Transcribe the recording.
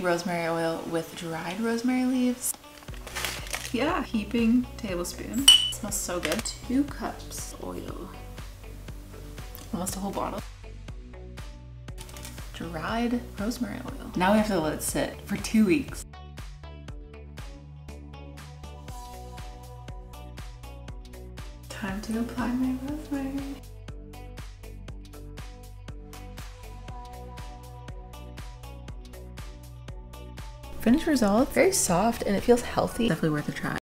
rosemary oil with dried rosemary leaves. Yeah, heaping tablespoon. It smells so good. 2 cups oil. Almost a whole bottle. Dried rosemary oil. Now we have to let it sit for 2 weeks. Time to apply my rosemary. Finished result, very soft and it feels healthy. Definitely worth a try.